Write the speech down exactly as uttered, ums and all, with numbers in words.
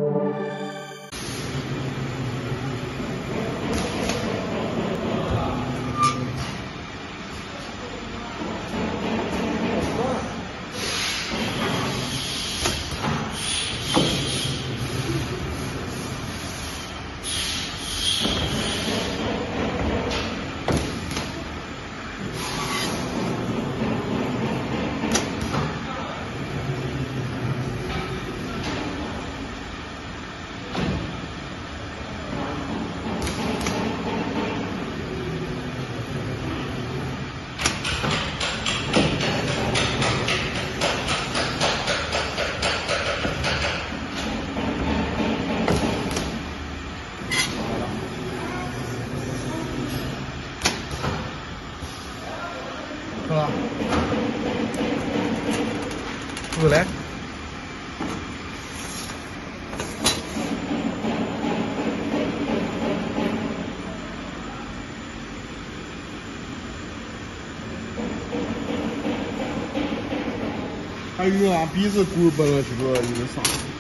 是吧？不来。还有啊，鼻子骨崩了，这个有点啥？